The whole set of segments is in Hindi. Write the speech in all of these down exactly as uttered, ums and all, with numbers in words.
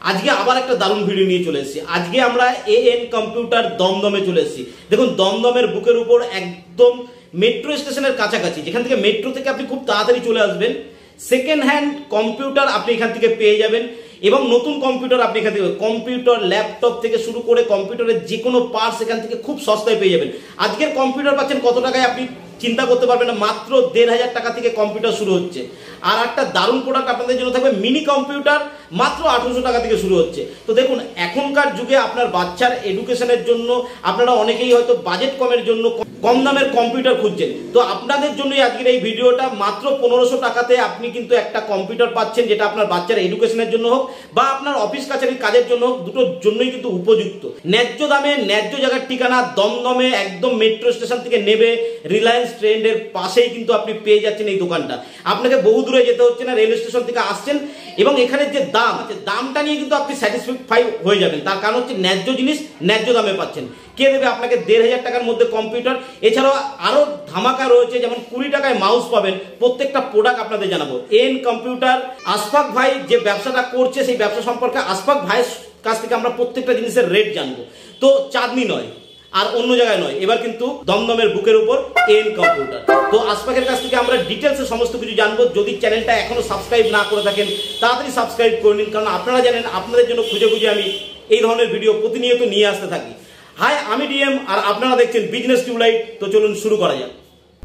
আজকে আবার একটা দারুণ ভিডিও নিয়ে চলে এসেছি। আজকে আমরা এএন কম্পিউটার দমদমে চলে এসেছি। দেখুন দমদমের বুকের উপর একদম মেট্রো স্টেশনের কাছাকাছি, যেখান থেকে মেট্রো থেকে আপনি খুব তাড়াতাড়ি চলে আসবেন। সেকেন্ড হ্যান্ড কম্পিউটার আপনি এখান থেকে পেয়ে যাবেন এবং নতুন কম্পিউটার আপনি এখান থেকে কম্পিউটার ল্যাপটপ থেকে শুরু করে কম্পিউটারের যে কোনো পার্টস এখান থেকে খুব সস্তায় পেয়ে যাবেন। আজকের কম্পিউটার পাচ্ছেন কত টাকায় আপনি চিন্তা করতে পারবেন না, মাত্র দেড় হাজার টাকা থেকে কম্পিউটার শুরু হচ্ছে। আর একটা দারুণ প্রোডাক্ট আপনাদের জন্য থাকবে, মিনি কম্পিউটার মাত্র আঠারোশো টাকা থেকে শুরু হচ্ছে। তো দেখুন এখনকার যুগে আপনার বাচ্চার এডুকেশনের জন্য আপনারা অনেকেই হয়তো বাজেট কমের জন্য কম দামের কম্পিউটার খুঁজছেন, তো আপনাদের জন্যই আজকের এই ভিডিওটা। মাত্র পনেরোশো টাকাতে আপনি কিন্তু একটা কম্পিউটার পাচ্ছেন, যেটা আপনার বাচ্চার এডুকেশনের জন্য হোক বা আপনার অফিস কাছারির কাজের জন্য হোক, দুটোর জন্যই কিন্তু উপযুক্ত। ন্যায্য দামে ন্যায্য জায়গার ঠিকানা দমদমে, একদম মেট্রো স্টেশন থেকে নেবে রিলায়েন্স ট্রেন্ডের পাশেই কিন্তু আপনি পেয়ে যাচ্ছেন এই দোকানটা। আপনাকে বহু দূরে যেতে হচ্ছে না, রেল স্টেশন থেকে আসছেন এবং এখানে যে দাম আছে দামটা নিয়ে কিন্তু আপনি স্যাটিসফাই হয়ে যাবেন। তার কারণ হচ্ছে ন্যায্য জিনিস ন্যায্য দামে পাচ্ছেন। কে দেবে আপনাকে দেড় হাজার টাকার মধ্যে কম্পিউটার? এছাড়াও আরো ধামাকা রয়েছে, যেমন কুড়ি টাকায় মাউস পাবেন। প্রত্যেকটা প্রোডাক্ট আপনাদের জানাবো। এন কম্পিউটার আশফাক ভাই যে ব্যবসাটা করছে সেই ব্যবসা সম্পর্কে আশফাক ভাইয়ের কাছ থেকে আমরা প্রত্যেকটা জিনিসের রেট জানবো। তো চাঁদনি নয় আর অন্য জায়গায় নয়, এবার কিন্তু দমদমের বুকের উপর এন কম্পিউটার। তো আশফাকের কাছ থেকে আমরা ডিটেলসে সমস্ত কিছু জানবো। যদি চ্যানেলটা এখনো সাবস্ক্রাইব না করে থাকেন তাড়াতাড়ি সাবস্ক্রাইব করে নিন, কারণ আপনারা জানেন আপনাদের জন্য খুঁজে খুঁজে আমি এই ধরনের ভিডিও প্রতিনিয়ত নিয়ে আসতে থাকি। হাই, আমি ডিএম আর আপনারা দেখছেন বিজনেস টিউবলাইট। তো চলুন শুরু করা যাক।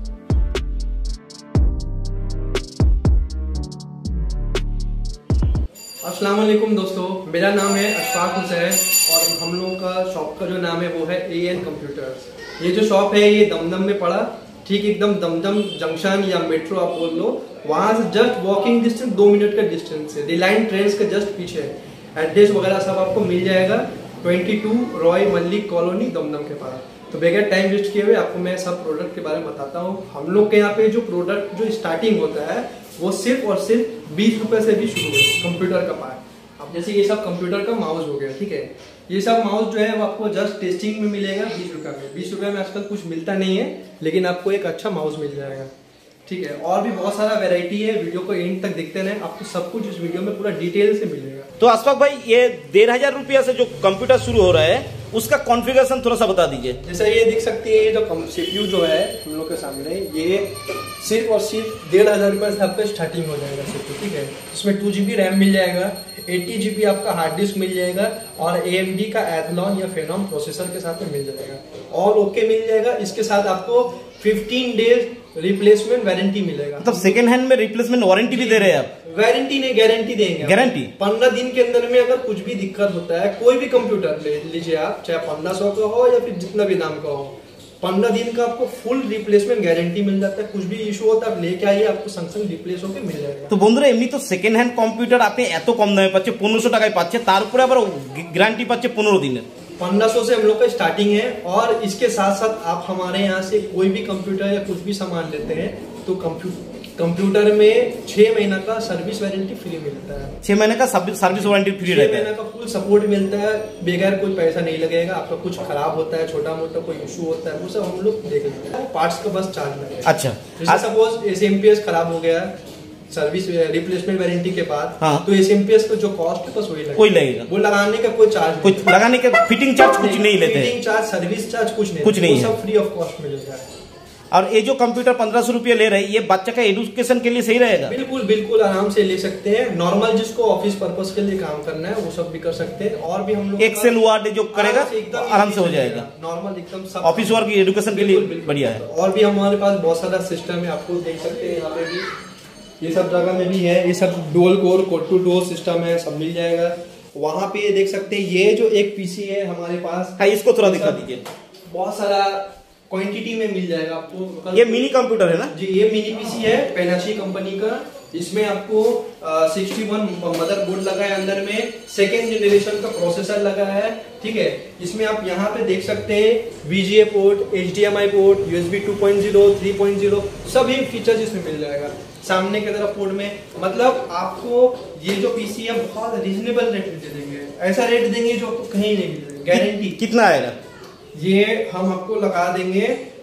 अस्सलाम वालेकुम दोस्तों, मेरा नाम है अशफाक हुसैन और हम लोगों का शॉप का जो नाम है वो है एएन कंप्यूटर्स। ये जो शॉप है ये दमदम में पड़ा, ठीक एकदम दमदम जंक्शन या मेट्रो आप बोल लो, वहाँ से जस्ट वॉकिंग डिस्टेंस दो मिनट का डिस्टेंस है। रिलायंस ट्रेंड्स का जस्ट पीछे है। एड्रेस वगैरह सब आपको मिल जाएगा, twenty two Roy Mallick colony Dumdum के पास। तो बगैर टाइम वेस्ट किए हुए आपको मैं सब प्रोडक्ट के बारे में बताता हूँ। हम लोग के यहाँ पे जो प्रोडक्ट जो स्टार्टिंग होता है वो सिर्फ और सिर्फ बीस रुपए से भी शुरू है कंप्यूटर का पार्ट। अब जैसे ये सब कंप्यूटर का माउस हो गया, ठीक है, ये सब माउस जो है वो आपको जस्ट टेस्टिंग में मिलेगा बीस रुपए में। बीस रुपए में आजकल कुछ मिलता नहीं है, लेकिन आपको एक अच्छा माउस मिल जाएगा, ठीक है। और भी बहुत सारा वैरायटी है, वीडियो को एंड तक देखते रहें, आपको सब कुछ इस वीडियो में पूरा डिटेल से मिलेगा। तो अशफाक भाई, ये डेढ़ हजार रुपया से जो कंप्यूटर शुरू हो रहा है उसका कॉन्फ़िगरेशन थोड़ा सा बता दीजिए। जैसा ये देख सकते हैं, ये जो सीपीयू जो है हम लोग के सामने, ये सिर्फ और सिर्फ डेढ़ हजार रुपये से आपका स्टार्टिंग हो जाएगा सीपीयू, ठीक है। इसमें टू जी बी रैम मिल जाएगा, एट्टी जी बी आपका हार्ड डिस्क मिल जाएगा और ए एम डी का एथलॉन या फेनॉन प्रोसेसर के साथ में मिल जाएगा। ऑल ओके मिल जाएगा। इसके साथ आपको फिफ्टीन डेज रिप्लेसमेंट वारंटी मिलेगा। मतलब सेकंड हैंड में रिप्लेसमेंट वारंटी भी दे रहे हैं आप? वारंटी नहीं, गारंटी देंगे। गारंटी पंद्रह दिन के अंदर में अगर कुछ भी दिक्कत होता है, कोई भी कंप्यूटर ले लीजिए आप, चाहे पंद्रह सौ का हो या फिर जितना भी दाम का हो, पंद्रह दिन का आपको फुल रिप्लेसमेंट गारंटी मिल जाता है। कुछ भी इशू होता है आप लेके आइए, आपको संग संग रिप्लेस होकर मिल जाएगा। तो বন্ধুরা, এমনি তো সেকেন্ড হ্যান্ড কম্পিউটার আপনি এত কম দামে পাচ্ছে, পনেরোশো টাকায় পাচ্ছে, তার উপরে আবার গ্যারান্টি পাচ্ছে পনেরো দিনের। पंद्रह सौ से हम लोग का स्टार्टिंग है और इसके साथ साथ आप हमारे यहाँ से कोई भी कंप्यूटर या कुछ भी सामान लेते हैं तो कंप्यूटर कंप्यूटर में छह महीना का सर्विस वारंटी फ्री मिलता है। छह महीने का सर्विस वारंटी फ्री रहता है। छह महीने का फुल सपोर्ट मिलता है, बगैर कोई पैसा नहीं लगेगा। आपका कुछ खराब होता है, छोटा मोटा कोई इशू होता है, वो सब हम लोग देख लेते हैं। पार्ट्स का बस चार्ज लगेगा। अच्छा, जैसे suppose S M P S खराब हो गया सर्विस रिप्लेसमेंट वारंटी के बाद, हाँ, तो एस एम पी एस का जो कॉस्ट है बस वही लगेगा। कोई लगेगा, वो लगाने का कोई चार्ज, कुछ लगाने का फिटिंग चार्ज कुछ नहीं लेते हैं। फिटिंग चार्ज, सर्विस चार्ज कुछ नहीं, कुछ नहीं, सब फ्री ऑफ कॉस्ट मिलेगा। और ये जो कंप्यूटर पंद्रह सौ रुपया ले रहे हैं, ये बच्चा का एजुकेशन के लिए सही रहेगा? बिल्कुल बिल्कुल आराम से ले सकते हैं। नॉर्मल जिसको ऑफिस पर्पस के लिए काम करना है वो सब भी कर सकते हैं। और भी हम लोग एक्सेल वर्ड जो करेगा आराम से हो जाएगा, नॉर्मल एकदम सब ऑफिस वर्क एजुकेशन के लिए बढ़िया है। और भी हमारे पास बहुत सारा सिस्टम है, आपको देख सकते हैं यहाँ पे भी, ये सब जगह में भी है। ये सब dual core core two duo system है, सब मिल जाएगा। वहाँ पे ये देख सकते हैं, ये जो एक पीसी है हमारे पास, हाँ, इसको थोड़ा दिखा दीजिए। बहुत सारा क्वांटिटी में मिल जाएगा आपको। ये मिनी कंप्यूटर है ना जी, ये मिनी पीसी है पेनाशी कंपनी का। इसमें आपको सिक्सटी वन मदरबोर्ड लगा है, अंदर में सेकेंड जनरेशन का प्रोसेसर लगा है, ठीक है। इसमें आप यहाँ पे देख सकते हैं VGA port, HDMI port, USB two point zero, three point zero सभी फीचर्स इसमें मिल जाएगा। सामने की तरफ पोर्ट में, मतलब आपको ये जो पीसी है बहुत रीजनेबल रेट दे देंगे। ऐसा रेट देंगे जो आपको कहीं नहीं मिलेगा, गारंटी। कितना आएगा? ये हम आपको लगा देंगे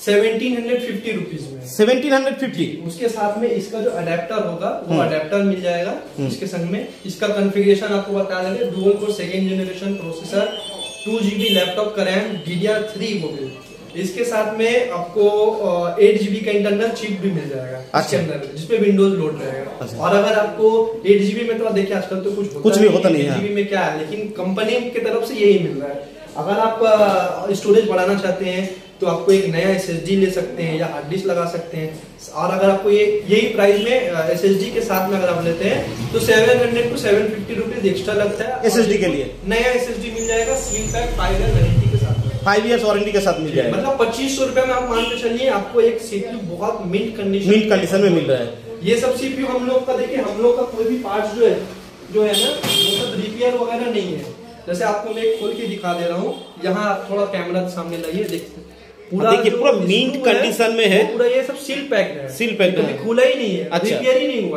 सेवनटीन हंड्रेड फिफ्टी रुपीज में सेवनटीन हंड्रेड फिफ्टी। उसके साथ में इसका जो अडेप्टर होगा वो अडेप्टर मिल जाएगा इसके संग में। इसका कॉन्फ़िगरेशन आपको बता देंगे, dual core second generation processor, two GB laptop का RAM, D D R three mobile. इसके साथ में आपको एट जीबी का इंटरनल चिप भी मिल जाएगा इसके अंदर, जिसपे विंडोज लोड रहेगा। और अगर आपको एट जीबी में, तो देखिए आजकल तो कुछ कुछ भी होता नहीं है, एट जीबी में क्या है, लेकिन कंपनी की तरफ से यही मिल रहा है। अगर आप स्टोरेज बढ़ाना चाहते हैं तो आपको एक नया एस एस डी ले सकते हैं या हार्ड डिस्क लगा सकते हैं। और अगर आपको ये यही प्राइस में एस एस डी के साथ में अगर आप लेते हैं तो seven hundred to seven fifty rupees extra लगता है एस एस डी के लिए। नया एस एस डी मिल जाएगा seal pack five year warranty के साथ, फाइव इयर्स वारंटी के साथ मिल जाएगा। मतलब पच्चीस सौ रुपए में आप मान के चलिए आपको एक सीपीयू बहुत मिंट कंडीशन मिंट कंडीशन में मिल रहा है। ये सब सीपीयू हम लोग का देखिए, हम लोग का कोई भी पार्ट जो है जो है ना वो सब रिपेयर वगैरह नहीं है। जैसे आपको मैं खोल के दिखा दे रहा हूँ, यहाँ थोड़ा कैमरा सामने लाइए, देखते पूरा देखिए पूरा मिंट कंडीशन में है, पूरा ये सब सील पैक है, सील पैक है, खुला ही नहीं है, अच्छा, रिपेयर ही नहीं हुआ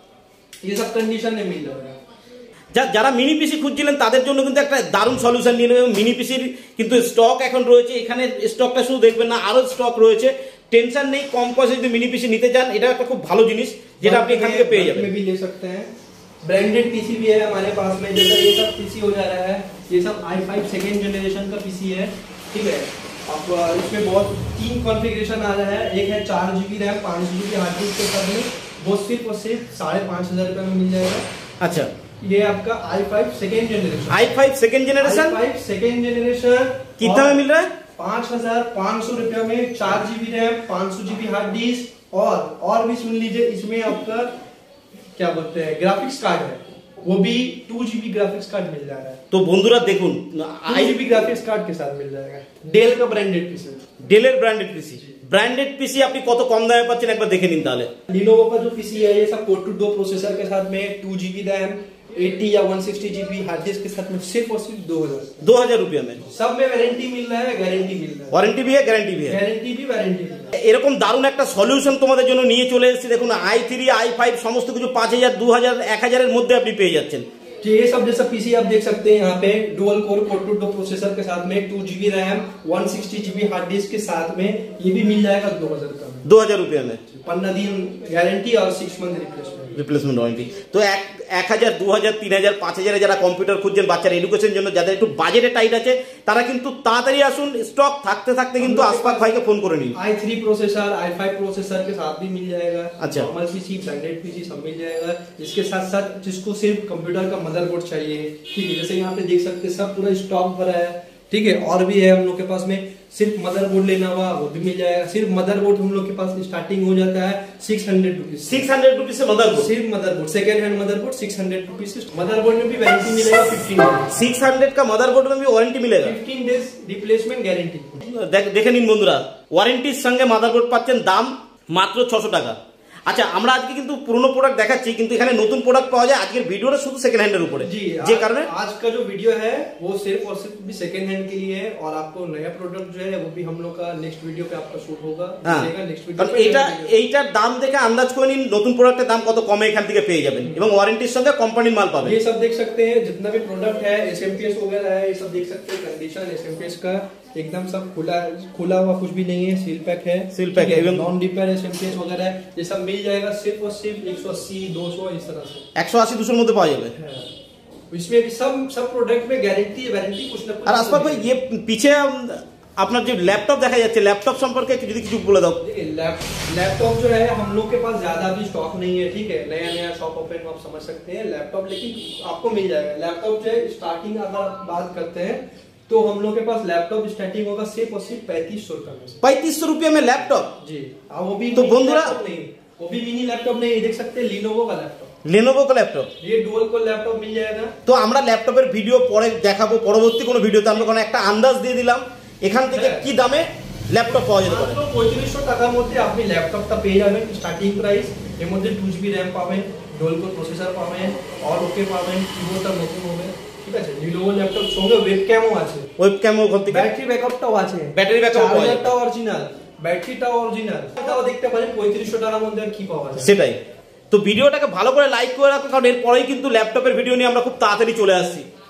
है, ये सब कंडीशन में मिल रहा है। যারা মিনি পিসি খুঁজছিলেন তাদের জন্য কিন্তু একটা দারুণ সলিউশন নিয়ে নেবেন। মিনি পিসির কিন্তু স্টক এখন রয়েছে, এখানে স্টকটা শুধু দেখবেন না, আরো স্টক রয়েছে, টেনশন নেই। কম পয়সায় যদি মিনি পিসি নিতে চান এটা একটা খুব ভালো জিনিস যেটা আপনি এখান থেকে পেয়ে যাবেন। भी ले सकते हैं, ब्रांडेड पीसी भी है हमारे पास में। जैसा ये सब पीसी हो जा रहा है, ये सब आई फाइव सेकेंड जनरेशन का पीसी है, ठीक है। अब इसमें बहुत तीन कॉन्फ़िगरेशन आ रहा है, एक है चार जीबी रैम पाँच जीबी हार्ड डिस्क के साथ में, वो सिर्फ और सिर्फ साढ़े पाँच हजार रुपए में मिल जाएगा। अच्छा, ये आपका i five second generation, i five second generation, i five second generation कितना में मिल रहा है? पाँच हजार पाँच सौ रुपए में, चार जीबी रैम पाँच सौ जीबी हार्ड डिस्क, और और भी सुन लीजिए इसमें आपका क्या बोलते हैं ग्राफिक्स कार्ड है, वो भी टू जीबी ग्राफिक्स कार्ड मिल जा रहा है। तो বন্ধুরা দেখুন आई जीबी ग्राफिक्स कार्ड के साथ मिल जाएगा। डेल का ब्रांडेड पीसी, ডেলের ব্র্যান্ডেড পিসি, ব্র্যান্ডেড পিসি আপনি কত কম দামে পাচ্ছেন একবার দেখে নিন তাহলে। लिनोवो का जो पीसी है ये सब कोर टू डो प्रोसेसर के साथ में, टू जीबी रैम एटी या one sixty GB hard disk के साथ में, सिर्फ और सिर्फ दो हजार दो हजार रुपया में। सब में वारंटी मिल रहा है, गारंटी मिल रहा है, वारंटी भी है, गारंटी भी है, गारंटी भी वारंटी भी। এরকম দারুণ একটা সলিউশন তোমাদের জন্য নিয়ে চলে এসেছি। দেখুন আই থ্রি আই ফাইভ সমস্ত কিছু পাঁচ হাজার দু হাজার এক হাজারের মধ্যে আপনি পেয়ে যাচ্ছেন। ये सब जैसा पीसी आप देख सकते हैं यहाँ पे dual core core two duo processor के साथ में, two GB RAM one sixty GB hard disk के साथ में, ये भी मिल जाएगा दो हजार का, दो हजार रुपया में, पंद्रह दिन गारंटी और six month replacement replacement warranty. তো এক এক হাজার দু হাজার তিন হাজার পাঁচ হাজারে যারা কম্পিউটার খুঁজছেন বাচ্চার এডুকেশনের জন্য, যাদের একটু বাজেটে টাইট আছে তারা কিন্তু তাড়াতাড়ি আসুন, স্টক থাকতে থাকতে কিন্তু আশফাক ভাইকে ফোন করে নিন। I three processor i five processor के साथ भी मिल जाएगा, अच्छा, नॉर्मल पीसी ब्रांडेड पीसी सब मिल जाएगा। इसके साथ साथ जिसको सिर्फ कंप्यूटर का मदरबोर्ड चाहिए, ठीक है, जैसे यहाँ पे देख सकते हैं सब पूरा स्टॉक भरा है, ठीक है। और भी है हम लोग के पास में, सिर्फ मदरबोर्ड लेना हुआ वो भी मिल जाएगा। सिर्फ मदरबोर्ड हम लोग के पास स्टार्टिंग हो जाता है six hundred rupees, six hundred rupees से मदरबोर्ड, सिर्फ motherboard second hand motherboard six hundred rupees. Motherboard में भी वारंटी मिलेगा फिफ्टीन डेज, सिक्स हंड्रेड का मदरबोर्ड में भी वारंटी मिलेगा, फिफ्टीन डेज रिप्लेसमेंट गारंटी। দেখে নিন বন্ধুরা, ওয়ারেন্টির সঙ্গে মাদারবোর্ড পাচ্ছেন দাম মাত্র ছশো টাকা। আচ্ছা, আমরা আজকে কিন্তু পুরনো প্রোডাক্ট দেখাচ্ছি, কিন্তু এখানে নতুন প্রোডাক্ট পাওয়া যায় আজকের ভিডিওটা শুধু সেকেন্ড হ্যান্ডের উপরে, যে কারণে आज का जो वीडियो है वो सिर्फ और सिर्फ भी सेकंड हैंड के लिए है। और आपको नया प्रोडक्ट जो है वो भी हम लोग का नेक्स्ट वीडियो पे आपका शूट होगा, नेक्स्ट वीडियो पे। এটা এইটার দাম দেখে আন্দাজ করে নিন নতুন প্রোডাক্টের দাম কত কমে এখান থেকে পেয়ে যাবেন, এবং ওয়ারেন্টির সঙ্গে কোম্পানির মাল পাবেন। ये सब देख सकते हैं, जितना भी प्रोडक्ट है एसएमपीएस वगैरह है, ये सब देख सकते हैं। कंडीशन एसएमपीएस का एकदम सब खुला खुला हुआ कुछ भी नहीं है, सील पैक है, सील पैक है, नॉन रिपेयर एसएमपीएस वगैरह है, ये सब मिल जाएगा सिर्फ और सिर्फ एक सौ अस्सी दो सौ इस तरह से, একশো আশি দুশোর মধ্যে পাওয়া যাবে। इसमें भी सब सब प्रोडक्ट में गारंटी वारंटी कुछ ना कुछ। আর আশফাক ভাই ये पीछे আপনার যে ল্যাপটপ দেখা যাচ্ছে, ল্যাপটপ সম্পর্কে যদি কিছু বলে দাও। देखिए लैपटॉप जो है हम लोग के पास ज्यादा भी स्टॉक नहीं है, ठीक है, नया नया शॉप ओपन आप समझ सकते हैं लैपटॉप, लेकिन आपको मिल जाएगा। लैपटॉप जो है स्टार्टिंग अगर आप बात करते हैं तो हम लोग के पास लैपटॉप स्टार्टिंग होगा सिर्फ और सिर्फ पैंतीस सौ रुपए में, पैंतीस सौ रुपये में लैपटॉप जी। और वो भी तो बंधुरा नहीं, वो भी मिनी लैपटॉप नहीं, देख सकते हैं लिनोवो का लैपटॉप, লেনোভো का लैपटॉप, ये डुअल कोर लैपटॉप मिल जाएगा। তো আমরা ল্যাপটপের ভিডিও পরে দেখাবো, পরবর্তী কোনো ভিডিওতে আমরা কোনো একটা আন্দাজ দিয়ে দিলাম এখান থেকে কি দামে ল্যাপটপ পাওয়া যেতে পারে। পঁয়ত্রিশশো টাকার মধ্যে আপনি ল্যাপটপটা পেয়ে যাবেন স্টার্টিং প্রাইস। এর মধ্যে টু জিবি র্যাম পাবেন, ডুয়াল কোর প্রসেসর পাবেন, আর ওকে পাবেন, কিবোর্ডটা নতুন হবে, ঠিক আছে। লিনোভো ল্যাপটপ সঙ্গে ওয়েবক্যামও আছে, ওয়েবক্যামও ওখান থেকে, ব্যাটারি ব্যাকআপটাও আছে, ব্যাটারি ব্যাকআপ পাওয়া যায়, চার্জারটাও অরিজিনাল, ব্যাটারিটাও অরিজিনাল। এটাও দেখতে পারেন পঁয়ত্রিশশো টাকার মধ্যে আর কি পাওয়া যায়। সেটাই তো, ভিডিওটাকে ভালো করে লাইক করে রাখুন, কারণ এরপরেই কিন্তু ল্যাপটপের ভিডিও নিয়ে আমরা খুব তাড়াতাড়ি চলে আসছি।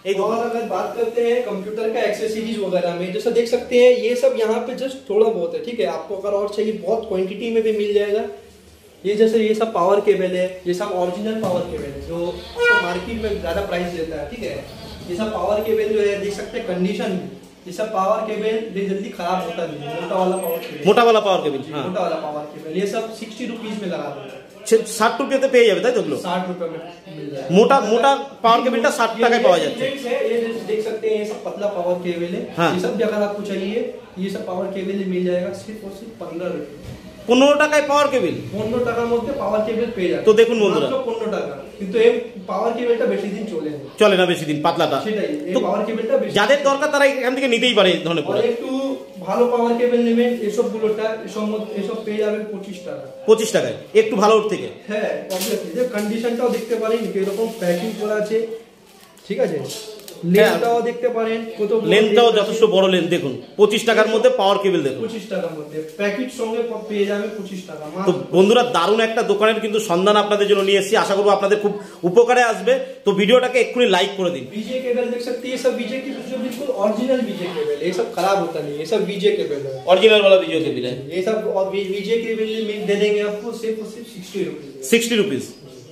और अगर बात करते हैं कंप्यूटर का एक्सेसरीज वगैरह में, जैसा देख सकते हैं ये सब यहाँ पे जस्ट थोड़ा बहुत है, ठीक है। आपको अगर और चाहिए बहुत क्वांटिटी में भी मिल जाएगा। ये जैसे ये सब पावर केबल है, ये सब ओरिजिनल पावर केबल है जो आपको मार्केट में ज्यादा प्राइस देता है, ठीक है। ये सब पावर केबल जो है देख सकते हैं कंडीशन, ये सब पावर केबल ये जल्दी खराब होता नहीं है। मोटा वाला पावर केबल, मोटा वाला पावर केबल, हाँ। मोटा वाला पावर केबल ये सब सिक्सटी रुपीज में लगा देता है। ষাট রুপিতে পেয়ে যাবে তাই তো? साठ रुपए में मिल जाएगा। মোটা মোটা পাওয়ার কেবলটা ষাট টাকায় পাওয়া যাচ্ছে। ये देख सकते हैं ये सब पतला पावर केबल है, हाँ। ये सब भी अगर आपको चाहिए ये सब पावर केबल मिल जाएगा सिर्फ और सिर्फ पंद्रह रुपए। পনেরো টাকায় পাওয়ার কেবল, পনেরো টাকার মধ্যে পাওয়ার কেবল পেয়ে যাবে। তো দেখুন বন্ধুরা, মাত্র পনেরো টাকা, কিন্তু এই পাওয়ার কেবলটা বেশি দিন চলে না, চলে না বেশি দিন, পাতলাটা। সেটাই, এই তো পাওয়ার কেবলটা বেশি যাদের দরকার তারা এখান থেকে নিতেই পারে এই ধরনের আর প্রোডাক্ট। একটু ভালো পাওয়ার কেবল নেবেন এসব গুলোটা, এসব মধ্যে এসব পেয়ে যাবেন পঁচিশ টাকা। পঁচিশ টাকায় একটু ভালোর থেকে। হ্যাঁ অবভিয়াসলি, যে কন্ডিশনটাও দেখতে পারেন এরকম প্যাকিং করা আছে, ঠিক আছে। লেন্থটাও দেখতে পারেন, কত লেন্থটাও যথেষ্ট বড় লেন্থ দেখুন। পঁচিশ টাকার মধ্যে পাওয়ার কেবল দেখুন, পঁচিশ টাকার মধ্যে প্যাকেট সঙ্গে পেয়ে যাবে পঁচিশ টাকা। তো বন্ধুরা দারুণ একটা দোকানের কিন্তু সন্ধান আপনাদের জন্য নিয়ে এসেছি, আশা করবো আপনাদের খুব উপকারে আসবে। তো ভিডিওটাকে এক্ষুনি লাইক করে দিন। बीजे केबल देख सकते हैं, ये सब बीजे की जो बिल्कुल ओरिजिनल बीजे केबल है, ये सब खराब होता नहीं, ये सब बीजे केबल है, অরিজিনাল वाला ভিডিও কেবল है। ये सब और बीजे केबल दे देंगे आपको सिर्फ और सिर्फ सिक्सटी रुपीज। Sixty rupees.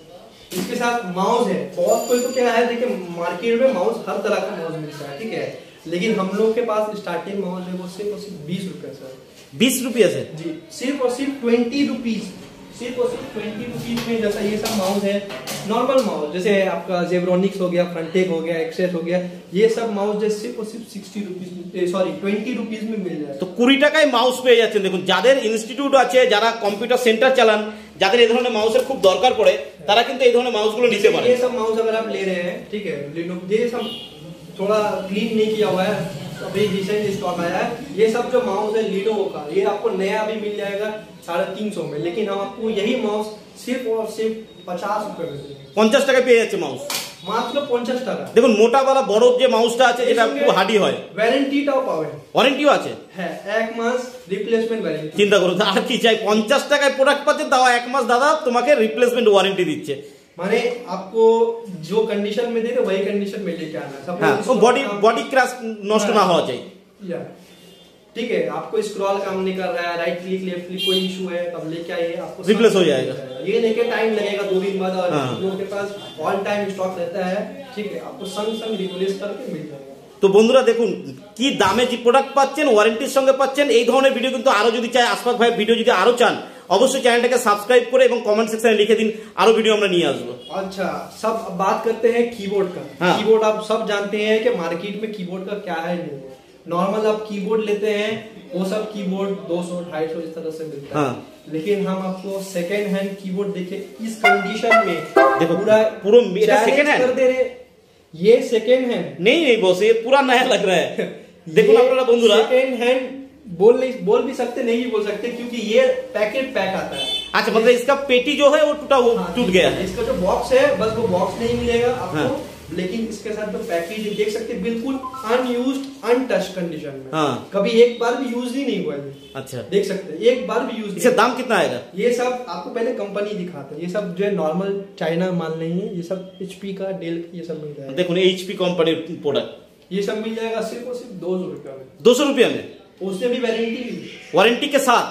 इसके साथ माउस है, बहुत कोई तो क्या है देखिए मार्केट में माउस हर तरह का माउस मिलता है, ठीक है, लेकिन हम लोग के पास स्टार्टिंग माउस है वो सिर्फ और सिर्फ बीस रुपए सर। बीस रुपये से जी, सिर्फ और सिर्फ ट्वेंटी रुपीज, सिर्फ और सिर्फ ट्वेंटी रुपीज में। जैसा ये सब माउस है नॉर्मल माउस, जैसे आपका जेब्रोनिक्स हो गया, फ्रंटेक हो गया, एक्सेस हो गया, ये सब माउस जो सिर्फ और सिर्फ sixty rupees sorry twenty rupees में मिल जाए। তো কুড়ি টাকায় মাউস পেয়ে যাচ্ছেন। দেখুন যাদের ইনস্টিটিউট আছে, যারা কম্পিউটার সেন্টার চালান, যাদের এই ধরনের মাউসের খুব দরকার পড়ে, তারা কিন্তু এই ধরনের মাউসগুলো নিতে পারে। ये सब माउस अगर आप ले रहे हैं, ठीक है, Lenovo ये सब थोड़ा क्लीन नहीं किया हुआ है, अभी रिसेंट स्टॉक आया है। ये सब जो माउस है Lenovo का, ये आपको नया भी मिल जाएगा साढ़े तीन सौ में, लेकिन हम आपको यही माउस सिर्फ और सिर्फ पचास रुपए में देंगे। পঞ্চাশ টাকায় পেয়ে যাচ্ছে মাউস, মাত্র পঞ্চাশ টাকা। দেখুন মোটাওয়ালা বড় যে মাউসটা আছে যেটা খুব হার্ডি হয়, ওয়ারেন্টিটাও পাবেন, ওয়ারেন্টিও আছে, হ্যাঁ এক মাস রিপ্লেসমেন্ট ওয়ারেন্টি। চিন্তা করুন আর কি চাই, পঞ্চাশ টাকায় প্রোডাক্ট পাচ্ছেন, তাও এক মাস দাদা তোমাকে রিপ্লেসমেন্ট ওয়ারেন্টি দিচ্ছে। माने आपको जो कंडीशन में दे रहे वही कंडीशन में लेके आना है। हाँ, तो बॉडी बॉडी क्रैश नष्ट ना होना चाहिए, या ठीक है। आपको स्क्रॉल काम नहीं कर रहा है, राइट क्लिक लेफ्ट क्लिक कोई इशू है, तब लेके आइए, आपको रिप्लेस हो जाएगा। ये लेके टाइम लगेगा दो दिन बाद, और हाँ। लोगों के पास ऑल टाइम स्टॉक रहता है, ठीक है, आपको संग संग रिप्लेस करके मिल जाएगा। তো বন্ধুরা দেখুন কি দামে যে প্রোডাক্ট পাচ্ছেন, ওয়ারেন্টির সঙ্গে পাচ্ছেন। এই ধরনের ভিডিও কিন্তু আরো যদি চাই, আশফাক ভাই ভিডিও যদি আরো চান, অবশ্যই চ্যানেলটাকে সাবস্ক্রাইব করে এবং কমেন্ট সেকশনে লিখে দিন, আরো ভিডিও আমরা নিয়ে আসবো। अच्छा, सब बात करते हैं कीबोर्ड का। हाँ। कीबोर्ड आप सब जानते हैं कि मार्केट में कीबोर्ड का क्या है नहीं। नॉर्मल आप कीबोर्ड लेते हैं, वो सब कीबोर्ड दो सौ ढाई सौ इस तरह से मिलता हाँ। है, लेकिन हम आपको सेकेंड हैंड कीबोर्ड देखे इस कंडीशन में देखो, पूरा पूरा मेरा challenge second hand? कर दे रहे। ये सेकेंड हैंड नहीं नहीं बॉस, ये पूरा नया लग रहा है। देखो আপনারা বন্ধুরা, सेकेंड हैंड बोल नहीं बोल भी सकते, नहीं भी बोल सकते, क्योंकि ये पैकेट पैक आता है। अच्छा मतलब इसका पेटी जो है वो टूटा वो हाँ, टूट गया है। इसका जो बॉक्स है बस वो बॉक्स नहीं मिलेगा आपको, हाँ। लेकिन इसके साथ जो पैकेज देख सकते हैं बिल्कुल अनयूज्ड अनटच कंडीशन में, हाँ। कभी एक बार भी यूज ही नहीं हुआ है। अच्छा देख सकते हैं एक बार भी यूज। इसका दाम कितना आएगा? ये सब आपको पहले कंपनी दिखाते हैं, ये सब जो है नॉर्मल चाइना माल नहीं है, ये सब एचपी का डेल ये सब मिल जाएगा। দেখুন এইচপি কোম্পানির প্রোডাক্ট, ये सब मिल जाएगा सिर्फ और सिर्फ दो सौ रुपया में, दो सौ रुपया में, उसमें भी वारंटी, वारंटी के साथ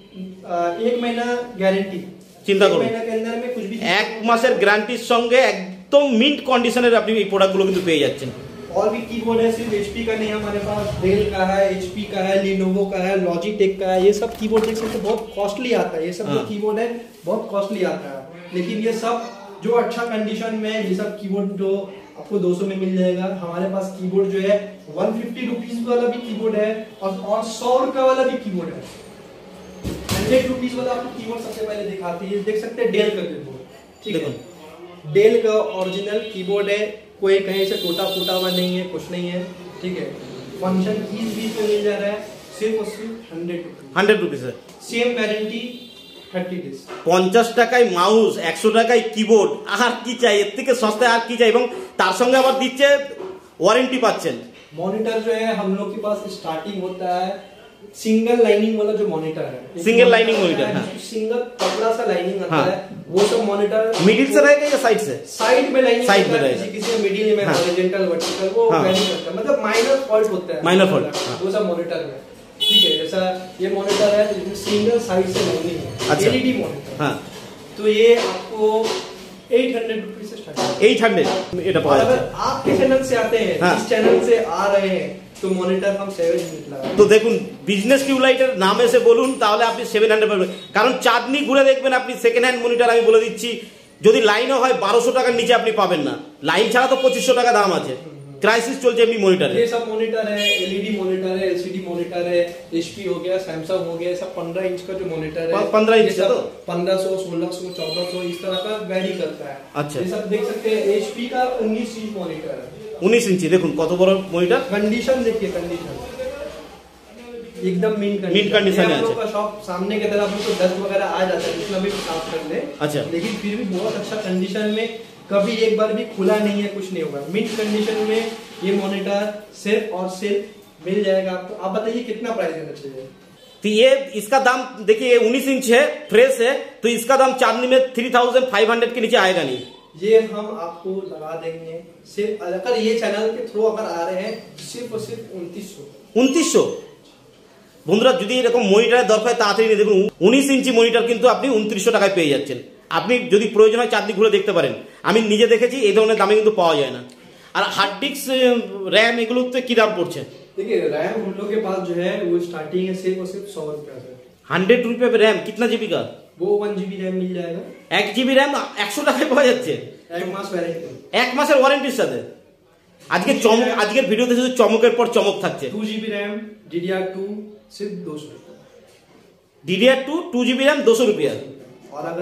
एक महीना गारंटी। চিন্তা एक করুন महीना के अंदर में कुछ भी এক মাসের গ্যারান্টির সঙ্গে একদম মিন্ট কন্ডিশনের আপনি এই প্রোডাক্টগুলো কিন্তু পেয়ে যাচ্ছেন। और भी कीबोर्ड है, सिर्फ एचपी का नहीं, हमारे पास डेल का है, एचपी का है, लिनोवो का है, लॉजिटेक का है। ये सब कीबोर्ड देख सकते हैं बहुत कॉस्टली आता है, ये सब जो हाँ। कीबोर्ड है बहुत कॉस्टली आता है, लेकिन ये सब जो अच्छा कंडीशन में ये सब कीबोर्ड जो आपको दो सौ में मिल जाएगा। हमारे पास कीबोर्ड जो है वन फिफ्टी रुपीज वाला भी कीबोर्ड है, और और सौ रुपए वाला भी कीबोर्ड है। हंड्रेड रुपीज वाला आपको कीबोर्ड सबसे पहले दिखाते हैं, देख सकते हैं डेल का कीबोर्ड, ठीक है, डेल का ओरिजिनल कीबोर्ड है, कोई कहीं से टूटा फूटा हुआ नहीं है, कुछ नहीं है, ठीक है। फंक्शन कीज भी इसमें मिल जा रहा है सिर्फ और सिर्फ hundred rupees, hundred rupees same warranty thirty days. পঞ্চাশ টাকায় মাউস, একশো টাকায় কিবোর্ড, আর কি চাই এর থেকে সস্তায় আর কি চাই, এবং তার সঙ্গে আবার দিচ্ছে ওয়ারেন্টি পাচ্ছেন। मॉनिटर जो है हम लोग के पास स्टार्टिंग होता है सिंगल लाइनिंग वाला जो मॉनिटर है, सिंगल लाइनिंग मॉनिटर, हाँ। सिंगल पतला सा लाइनिंग आता हाँ। है, वो सब मॉनिटर मिडिल से रहेगा या साइड से? साइड में लाइनिंग साइड में है, रहेगा। किसी किसी में मिडिल में, हाँ। हॉरिजॉन्टल वर्टिकल, वो हाँ। वैरी करता है, मतलब माइनर फॉल्ट होता है, माइनर फॉल्ट, हाँ। वो सब मॉनिटर में, ठीक है। जैसा ये मॉनिटर है जिसमें सिंगल साइड से लाइनिंग है, अच्छा। एलईडी मॉनिटर, हाँ। तो ये आपको एट हंड्रेड रुपीज से स्टार्ट है। এইট হান্ড্রেড এটা और পাওয়া अगर যাচ্ছে। आपके चैनल से आते हैं, हाँ। इस चैनल से आ रहे हैं, तो मॉनिटर हम सेवन यूनिट लगा। তো দেখুন বিজনেস টিউবলাইটের নাম এসে বলুন, তাহলে আপনি সেভেন হান্ড্রেড পাবেন। কারণ চাঁদনি ঘুরে দেখবেন আপনি সেকেন্ড হ্যান্ড মনিটর, আমি বলে দিচ্ছি, যদি লাইনও হয় বারোশো টাকার নিচে আপনি পাবেন না। লাইন ছাড়া তো পঁচিশশো টাকা দাম আছে। क्राइसिस चलছে এমনি মনিটরে। ये सब मॉनिटर है, एलईडी मॉनिटर है, एलसीडी मॉनिटर है, एचपी हो गया, सैमसंग हो गया, सब पंद्रह इंच का जो मॉनिटर है, पंद्रह इंच का तो पंद्रह सौ, सोलह सौ, चौदह सौ इस तरह का वैरी करता है। अच्छा। ये सब देख सकते हैं, एचपी का उन्नीस इंच मॉनिटर है, उन्नीस इंची, দেখুন কত বড় মনিটর। कंडीशन देखिए, कंडीशन एकदम मीन कंडीशन, मीन कंडीशन है। हम लोग का शॉप सामने की तरफ तो डस्ट वगैरह आ जाता है, जितना भी साफ कर ले, अच्छा। लेकिन फिर भी बहुत अच्छा कंडीशन में, कभी एक बार भी खुला नहीं है, कुछ नहीं होगा। मिड कंडीशन में ये मॉनिटर सिर्फ और सिर्फ मिल जाएगा आपको। आप बताइए कितना प्राइस देना चाहिए? तो ये इसका दाम देखिए उन्नीस इंच है, फ्रेश है, तो इसका दाम चांदनी में थ्री थाउजेंड फाइव हंड्रेड के नीचे आएगा नहीं। ये हम आपको लगा देंगे सिर्फ, अगर ये चैनल के थ्रू अगर आ रहे हैं, सिर्फ और सिर्फ उनतीस सौ उनतीसशो। বন্ধুরা যদি এরকম মনিটরের দরকার তাড়াতাড়ি নিয়ে দেখুন, উনিশ ইঞ্চি মনিটর কিন্তু আপনি উনত্রিশশো টাকায় পেয়ে যাচ্ছেন। আপনি যদি প্রয়োজন হয় চাঁদনি ঘুরে দেখতে পারেন, আমি নিজে দেখেছি এই ধরনের দামে কিন্তু পাওয়া যায় না। আর হার্ড ডিস্ক, র্যাম এগুলোতে কি দাম পড়ছে? देखिए रैम हम लोग के पास जो है वो स्टार्टिंग है सिर्फ और सिर्फ सौ रुपया से। হান্ড্রেড রুপিয়া रैम कितना जीबी का? वो वन जीबी रैम मिल जाएगा, এক জিবি র্যাম একশো টাকায় পাওয়া যাচ্ছে, एक मास वारंटी, এক মাসের ওয়ারেন্টির সাথে। আজকে চমক, আজকের ভিডিওতে শুধু চমকের পর চমক থাকছে। Two GB RAM DDR two सिर्फ दो सौ रुपया, DDR two two GB RAM दो सौ रुपया। और अगर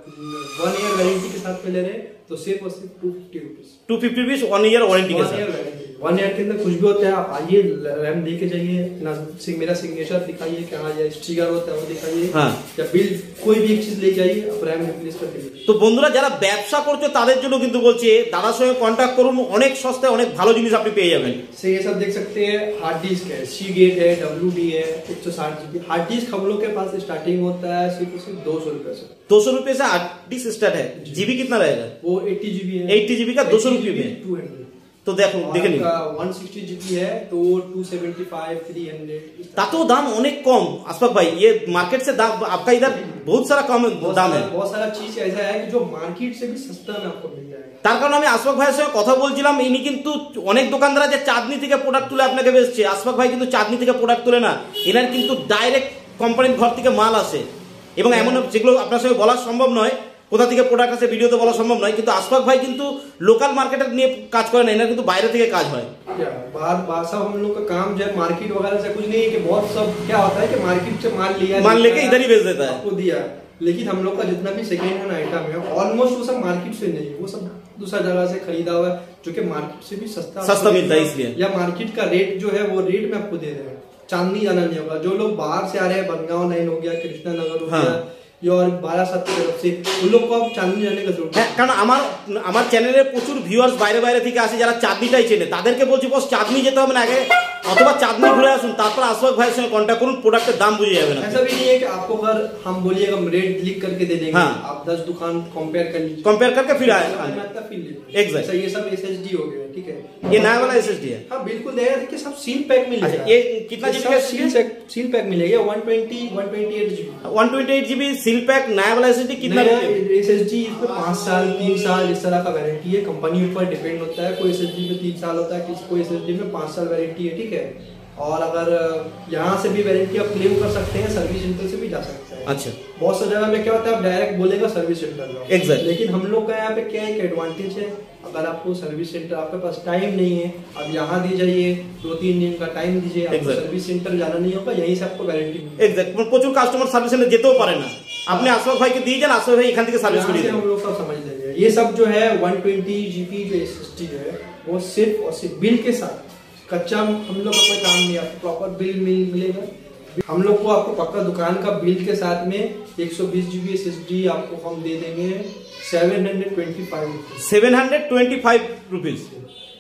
वन ईयर वारंटी के साथ में ले रहे तो सिर्फ और सिर्फ two fifty rupees, two fifty rupees one year warranty के साथ। वन ईयर के अंदर कुछ भी होता है, आप आइए रैम लेके जाइए ना, मेरा सिग्नेचर दिखाइए, क्या या स्टिकर होता है वो दिखाइए, हाँ। या बिल कोई भी एक चीज ले जाइए, आप रैम रिप्लेस कर दीजिए। তো বন্ধুরা যারা ব্যবসা করছে তাদের জন্য কিন্তু বলছি দাদার সঙ্গে কন্ট্যাক্ট করুন, অনেক সস্তায় অনেক ভালো জিনিস আপনি পেয়ে যাবেন। से ये सब देख सकते हैं, हार्ड डिस्क है, सी गेट है, डब्ल्यू डी है, एक सौ साठ जीबी हार्ड डिस्क हम लोग के पास स्टार्टिंग होता है सिर्फ सिर्फ दो सौ रुपए से। दो सौ रुपये से हार्ड डिस्क स्टार्ट है। जीबी कितना रहेगा? वो एट्टी जीबी है, एट्टी जीबी का दो सौ रुपये में। टू हंड्रेड तो देखो देखे নিন, वन सिक्सटी जीबी है तो two seventy five, three hundred, তাতেও দাম অনেক কম। আশফাক ভাই ये मार्केट से दाम आपका इधर बहुत सारा कम दाम है। बहुत सारा चीज ऐसा है कि जो मार्केट से भी सस्ता में आपको मिल जाएगा। তার কারণে আমি আশফাক ভাইয়ের সঙ্গে কথা বলছিলাম, ইনি কিন্তু অনেক দোকানদার আছে চাঁদনি থেকে প্রোডাক্ট তুলে আপনাকে বেচছে, আশফাক ভাই কিন্তু চাঁদনি থেকে প্রোডাক্ট তুলে না, এনার কিন্তু ডাইরেক্ট কোম্পানির ঘর থেকে মাল আসে, এবং এমন যেগুলো আপনার সঙ্গে বলা সম্ভব নয়, কোথা থেকে প্রোডাক্ট আসে ভিডিওতে বলা সম্ভব নয়, কিন্তু আশফাক ভাই কিন্তু লোকাল মার্কেটের নিয়ে কাজ করে না, এনার কিন্তু বাইরে থেকে কাজ হয়। बाहर बाहर सब हम लोग का काम जो है मार्केट वगैरह से कुछ नहीं है, कि बहुत सब क्या होता है कि मार्केट से माल लिया, माल लेके इधर ही बेच देता है, आपको दिया, लेकिन हम लोग का जितना भी सेकेंड हैंड आइटम है ऑलमोस्ट वो सब मार्केट से नहीं, वो सब दूसरा जगह से खरीदा हुआ है, जो कि मार्केट से भी सस्ता सस्ता मिलता है, इसलिए या मार्केट का रेट जो है वो रेट में आपको दे रहे हैं। चांदनी जाना नहीं होगा, जो लोग बाहर से आ रहे हैं, बनगांव लाइन हो गया, कृष्णा नगर हो गया, या और बारासात की तरफ से, उन लोग को अब चांदनी जाने का जरूरत হ্যাঁ, কারণ আমার আমার চ্যানেলে প্রচুর ভিউয়ার্স বাইরে বাইরে থেকে আসে যারা চাঁদনিটাই চেনে, তাদেরকে বলছি বস চাঁদনি যেতে হবে না, আগে অথবা চাঁদনি ঘুরে আসুন, তারপর আশফাক ভাইয়ের সঙ্গে কন্ট্যাক্ট করুন, প্রোডাক্টের দাম বুঝে যাবেন। ऐसा भी नहीं है कि आपको अगर हम बोलिएगा रेट लिख करके दे देंगे, हाँ। आप दस दुकान कंपेयर कर लीजिए, कंपेयर करके फिर आए एग्जैक्ट। ऐसा ये सब एसएसडी हो गया, ठीक है, ये नया वाला एसएसडी है। हाँ बिल्कुल देगा, देखिए सब सील पैक मिलेगा। अच्छा, ये कितना जीबी का सील सील पैक मिलेगा, one twenty one twenty eight GB one twenty eight GB seal pack नया वाला एसएसडी कितना? एसएसडी इसमें पाँच साल तीन साल इस तरह का वारंटी है, कंपनी ऊपर डिपेंड होता है, कोई एसएसडी में तीन साल होता है, किसी कोई एसएसडी में पाँच साल वारंटी है, ठीक है। और अगर यहाँ से भी वारंटी आप क्लेम कर सकते हैं, सर्विस सेंटर से भी जा सकते हैं। अच्छा, बहुत सा जगह में क्या होता है आप डायरेक्ट बोलेगा सर्विस सेंटर जाओ, Exactly. लेकिन हम लोग का यहाँ पे क्या एक एडवांटेज है, अगर आपको सर्विस सेंटर आपके पास टाइम नहीं है, अब यहाँ दी जाइए, दो तीन दिन का टाइम दीजिए, आपको Exactly. सर्विस सेंटर जाना नहीं होगा, यहीं से आपको वारंटी मिलेगी। এক্স্যাক্ট। প্রচুর কাস্টমার সার্ভিস সেন্টার যেতেও পারে না, আপনি আশফাক ভাইকে দিয়ে যান, আশফাক ভাই এখান থেকে সার্ভিস यहाँ করে से দেন। हम लोग सब समझ लेंगे। ये सब जो है वन ट्वेंटी जीबी जो एसएसडी है वो सिर्फ और सिर्फ बिल के साथ, कच्चा हम लोग का कोई काम नहीं, आपको प्रॉपर बिल मिल मिलेगा। हम लोग को आपको पक्का दुकान का बिल के साथ में एक सौ बीस जीबी एसएसडी आपको हम दे देंगे seven hundred twenty five seven hundred twenty five rupees.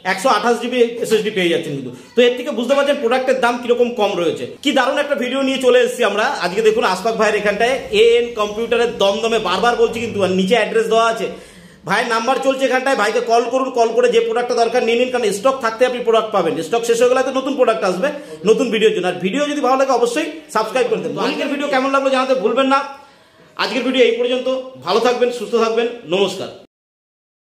একশো আঠাশ জিবি এসএসডি পেয়ে যাচ্ছেন কিন্তু। তো এর থেকে বুঝতে পারছেন প্রোডাক্টের দাম কিরকম কম রয়েছে। কি দারুণ একটা ভিডিও নিয়ে চলে এসেছি আমরা আজকে। দেখুন আশফাক ভাইয়ের এখানটায় এএন কম্পিউটারের দমদমে, বারবার বলছি কিন্তু, আর নিচে অ্যাড্রেস দেওয়া আছে, ভাইয়ের নাম্বার চলছে এখানটায়, ভাইকে কল করুন, কল করে যে প্রোডাক্টটা দরকার নিয়ে নিন, কারণ স্টক থাকতে আপনি প্রোডাক্ট পাবেন, স্টক শেষ হয়ে গেলে তো নতুন প্রোডাক্ট আসবে নতুন ভিডিওর জন্য। আর ভিডিও যদি ভালো লাগে অবশ্যই সাবস্ক্রাইব করে দেবেন। আজকের ভিডিও কেমন লাগলো জানাতে ভুলবেন না। আজকের ভিডিও এই পর্যন্ত, ভালো থাকবেন, সুস্থ থাকবেন, নমস্কার।